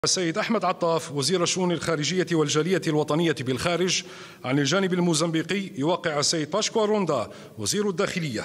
السيد أحمد عطاف وزير الشؤون الخارجية والجالية الوطنية بالخارج. عن الجانب الموزمبيقي يوقع السيد باشكوا روندا وزير الداخلية.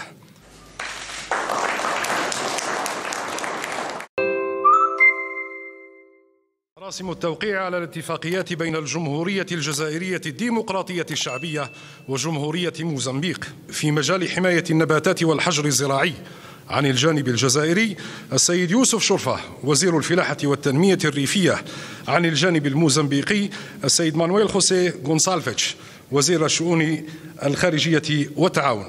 راسم التوقيع على الاتفاقيات بين الجمهورية الجزائرية الديمقراطية الشعبية وجمهورية موزمبيق في مجال حماية النباتات والحجر الزراعي. عن الجانب الجزائري السيد يوسف شرفة وزير الفلاحة والتنمية الريفية. عن الجانب الموزمبيقي السيد مانويل خوسيه غونسالفيتش وزير الشؤون الخارجية والتعاون.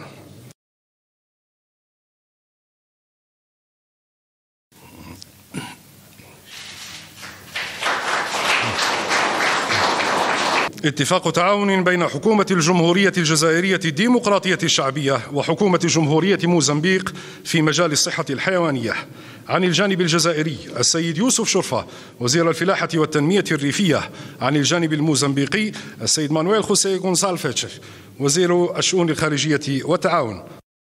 اتفاق تعاون بين حكومة الجمهورية الجزائرية الديمقراطية الشعبية وحكومة جمهورية موزمبيق في مجال الصحة الحيوانية. عن الجانب الجزائري السيد يوسف شرفة وزير الفلاحة والتنمية الريفية. عن الجانب الموزمبيقي السيد مانويل خوسيه غونسالفيتش وزير الشؤون الخارجية والتعاون.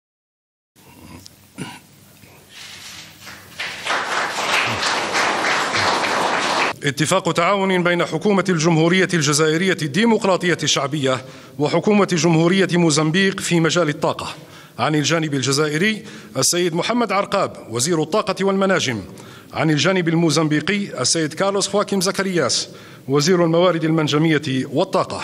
اتفاق تعاون بين حكومة الجمهورية الجزائرية الديمقراطية الشعبية وحكومة جمهورية موزمبيق في مجال الطاقة. عن الجانب الجزائري السيد محمد عرقاب وزير الطاقة والمناجم. عن الجانب الموزمبيقي السيد كارلوس خواكيم زكرياس وزير الموارد المنجمية والطاقة.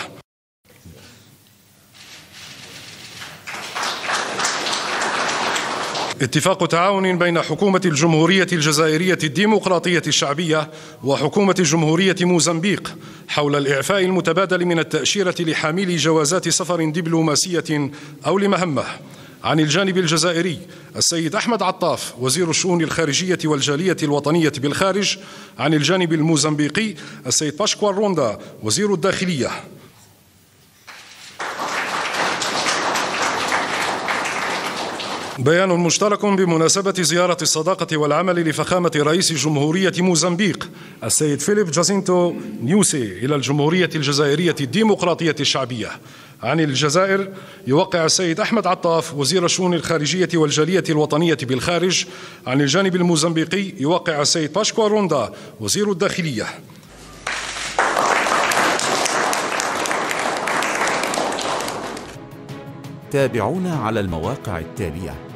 اتفاق تعاون بين حكومة الجمهورية الجزائرية الديمقراطية الشعبية وحكومة جمهورية موزمبيق حول الإعفاء المتبادل من التأشيرة لحاملي جوازات سفر دبلوماسية أو لمهمة. عن الجانب الجزائري السيد أحمد عطاف وزير الشؤون الخارجية والجالية الوطنية بالخارج. عن الجانب الموزمبيقي السيد باشكوا روندا وزير الداخلية. بيان مشترك بمناسبة زيارة الصداقة والعمل لفخامة رئيس جمهورية موزمبيق السيد فيليب جاسينتو نيوسي إلى الجمهورية الجزائرية الديمقراطية الشعبية. عن الجزائر يوقع السيد أحمد عطاف وزير الشؤون الخارجية والجالية الوطنية بالخارج. عن الجانب الموزمبيقي يوقع السيد باشكوا روندا وزير الداخلية. تابعونا على المواقع التالية: